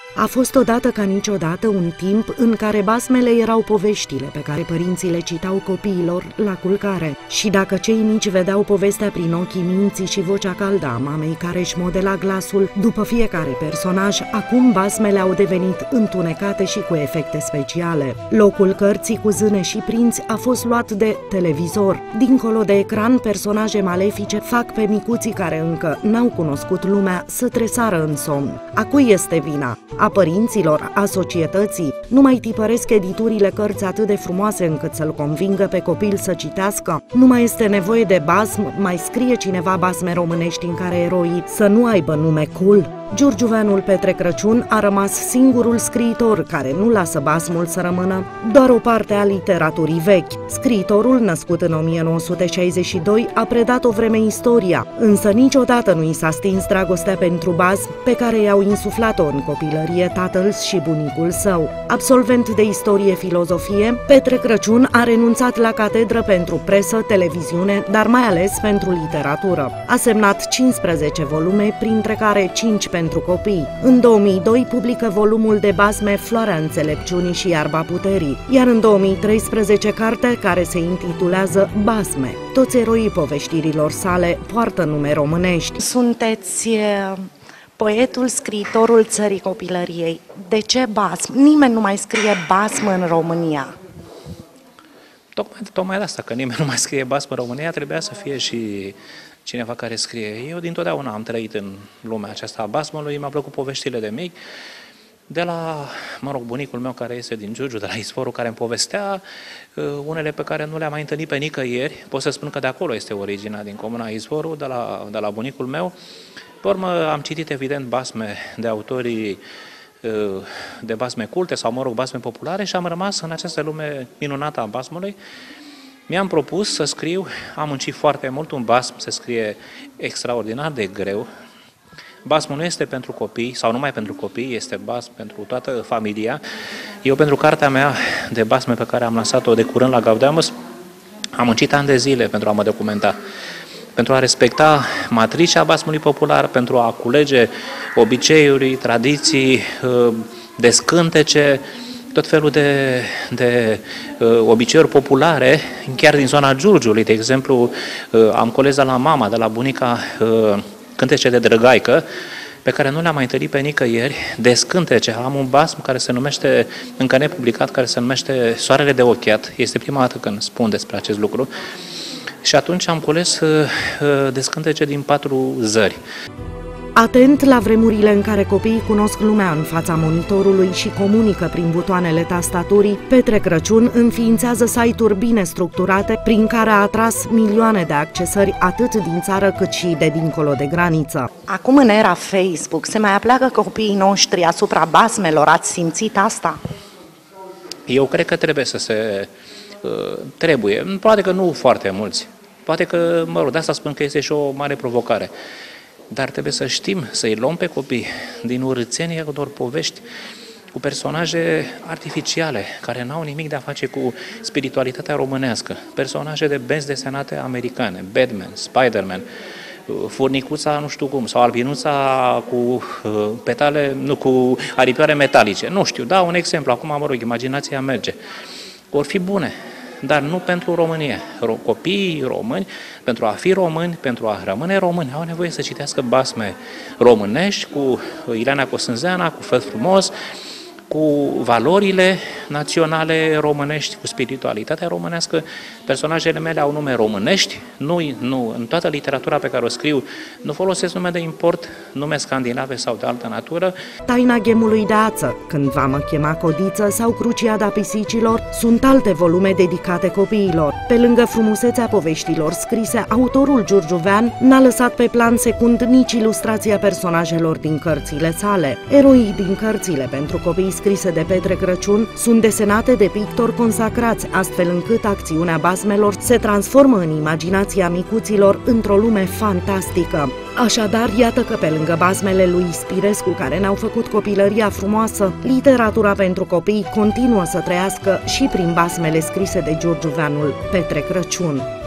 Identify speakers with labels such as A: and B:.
A: A fost odată ca niciodată un timp în care basmele erau poveștile pe care părinții le citau copiilor la culcare. Și dacă cei mici vedeau povestea prin ochii minții și vocea caldă a mamei care își modela glasul după fiecare personaj, acum basmele au devenit întunecate și cu efecte speciale. Locul cărții cu zâne și prinți a fost luat de televizor. Dincolo de ecran, personaje malefice fac pe micuții care încă n-au cunoscut lumea să tresară în somn. A cui este vina? A părinților, a societății? Nu mai tipăresc editurile cărți atât de frumoase încât să-l convingă pe copil să citească? Nu mai este nevoie de basm? Mai scrie cineva basme românești în care eroii să nu aibă nume cool? Giurgiuveanul Petre Crăciun a rămas singurul scriitor care nu lasă basmul să rămână doar o parte a literaturii vechi. Scriitorul, născut în 1962, a predat o vreme istoria, însă niciodată nu i s-a stins dragostea pentru basm pe care i-au insuflat-o în copilărie tatăl și bunicul său. Absolvent de istorie-filozofie, Petre Crăciun a renunțat la catedră pentru presă, televiziune, dar mai ales pentru literatură. A semnat 15 volume, printre care 5 pentru copii. În 2002 publică volumul de basme Floarea înțelepciunii și Iarba puterii, iar în 2013 carte care se intitulează Basme. Toți eroii poveștirilor sale poartă nume românești.
B: Sunteți poetul, scriitorul țării copilăriei. De ce basm? Nimeni nu mai scrie basm în România.
C: Tocmai de asta, că nimeni nu mai scrie basm în România, trebuia să fie și cineva care scrie. Eu dintotdeauna am trăit în lumea aceasta a basmului, mi-a plăcut poveștile de mic, de la, bunicul meu care este din Giurgiu, de la Izvorul, care îmi povestea unele pe care nu le-am mai întâlnit pe nicăieri. Pot să spun că de acolo este originea, din comuna Izvorul, de la bunicul meu. Pe urmă am citit evident basme de autorii de basme culte sau, basme populare și am rămas în această lume minunată a basmului. Mi-am propus să scriu, am muncit foarte mult, un basm se scrie extraordinar de greu. Basmul nu este pentru copii, sau numai pentru copii, este basm pentru toată familia. Eu, pentru cartea mea de basme pe care am lansat-o de curând la Gaudeamus, am muncit ani de zile pentru a mă documenta, pentru a respecta matricea basmului popular, pentru a culege obiceiuri, tradiții, descântece, tot felul de obiceiuri populare, chiar din zona Giurgiului. De exemplu, am cules de la mama, de la bunica, cântece de drăgaică, pe care nu le-am mai întâlnit pe nicăieri, descântece. Am un basm care se numește, încă nepublicat, care se numește Soarele de ochiat. Este prima dată când spun despre acest lucru. Și atunci am cules descântece din 4 zări.
A: Atent la vremurile în care copiii cunosc lumea în fața monitorului și comunică prin butoanele tastaturii, Petre Crăciun înființează site-uri bine structurate prin care a atras milioane de accesări atât din țară cât și de dincolo de graniță.
B: Acum, în era Facebook, se mai apleacă copiii noștri asupra basmelor. Ați simțit asta?
C: Eu cred că trebuie să se... Trebuie. Poate că nu foarte mulți. Poate că, de asta spun că este și o mare provocare. Dar trebuie să știm, să-i luăm pe copii din urâțenia unor povești cu personaje artificiale, care n-au nimic de a face cu spiritualitatea românească. Personaje de benzi desenate americane, Batman, Spider-Man, furnicuța nu știu cum, sau albinuța cu petale, cu aripioare metalice. Nu știu, dau un exemplu, acum imaginația merge. Or fi bune, dar nu pentru România. Copiii români, pentru a fi români, pentru a rămâne români, au nevoie să citească basme românești, cu Ileana Cosânzeana, cu Făt frumos, cu valorile naționale românești, cu spiritualitatea românească. Personajele mele au nume românești, nu, în toată literatura pe care o scriu nu folosesc nume de import, nume scandinave sau de altă natură.
A: Taina ghemului de ață, Când va mă chema Codiță sau Cruciada pisicilor sunt alte volume dedicate copiilor. Pe lângă frumusețea poveștilor scrise, autorul giurgiuvean n-a lăsat pe plan secund nici ilustrația personajelor din cărțile sale. Eroii din cărțile pentru copii scrise de Petre Crăciun sunt desenate de pictori consacrați, astfel încât acțiunea basmelor se transformă în imaginația micuților într-o lume fantastică. Așadar, iată că pe lângă basmele lui Spirescu, care ne-au făcut copilăria frumoasă, literatura pentru copii continuă să trăiască și prin basmele scrise de giurgiuveanul Petre Crăciun.